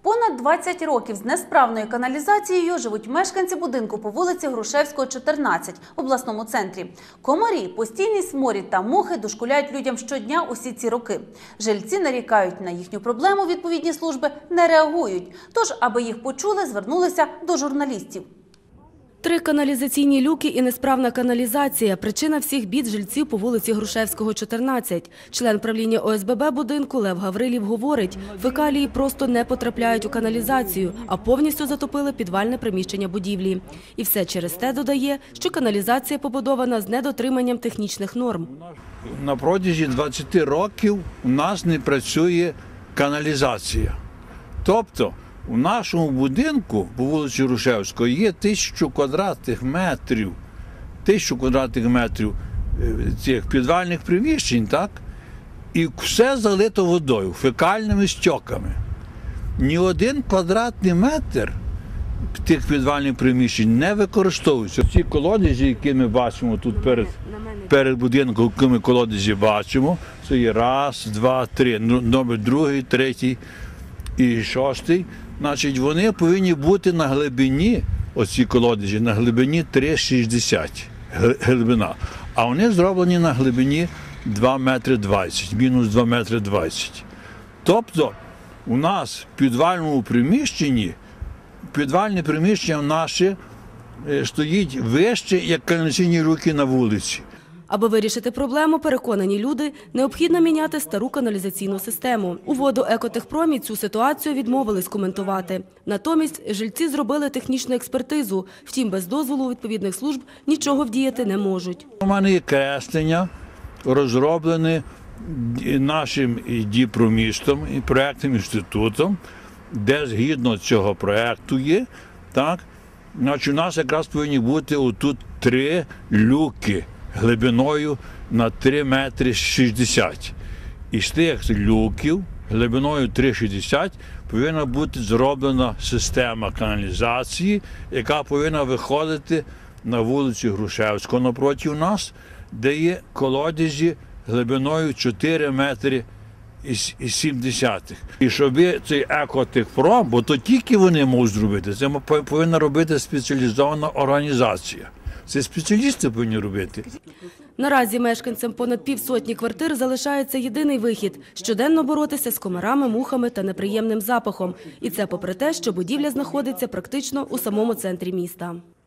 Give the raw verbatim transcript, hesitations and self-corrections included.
Понад двадцять років з несправною каналізацією живуть мешканці будинку по вулиці Грушевського, чотирнадцять, в обласному центрі. Комарі, постійний сморід та мухи дошкуляють людям щодня усі ці роки. Жильці нарікають, на їхню проблему відповідні служби не реагують. Тож, аби їх почули, звернулися до журналістів. Три каналізаційні люки і несправна каналізація – причина всіх бід жильців по вулиці Грушевського, чотирнадцять. Член правління О С Б Б будинку Лев Гаврилів говорить, фекалії просто не потрапляють у каналізацію, а повністю затопили підвальне приміщення будівлі. І все через те додає, що каналізація побудована з недотриманням технічних норм. На протязі двадцяти років у нас не працює каналізація. Тобто у нашому будинку по вулиці Грушевського є тисячу квадратних метрів, тисячу квадратних метрів цих підвальних приміщень, так? І все залито водою, фекальними стоками. Ні один квадратний метр тих підвальних приміщень не використовується. Ці колодязі, які ми бачимо тут перед, перед будинком, які ми колодязі бачимо, це є раз, два, три, номер другий, третій і шостий. Значить, вони повинні бути на глибині, оці колодязі, на глибині три шістдесят глибина. А вони зроблені на глибині два метри двадцять, мінус два метри двадцять. Тобто у нас в підвальному приміщенні, підвальне приміщення наше стоїть вище, як каналізаційні люки на вулиці. Аби вирішити проблему, переконані люди, необхідно міняти стару каналізаційну систему. У «Водоекотехпромі» цю ситуацію відмовились коментувати. Натомість жильці зробили технічну експертизу, втім без дозволу відповідних служб нічого вдіяти не можуть. У мене є креслення, розроблене нашим Діпромістом і проєктним інститутом, де згідно цього проєкту є, так, значить, у нас якраз повинні бути отут три люки глибиною на три метри шістдесят. І з тих люків глибиною три шістдесят повинна бути зроблена система каналізації, яка повинна виходити на вулицю Грушевського напроти нас, де є колодязі глибиною чотири метри і сімдесят. І щоб цей екотехпром, бо то тільки вони можуть зробити, це повинна робити спеціалізована організація. Це спеціалісти повинні робити. Наразі мешканцям понад півсотні квартир залишається єдиний вихід – щоденно боротися з комарами, мухами та неприємним запахом. І це попри те, що будівля знаходиться практично у самому центрі міста.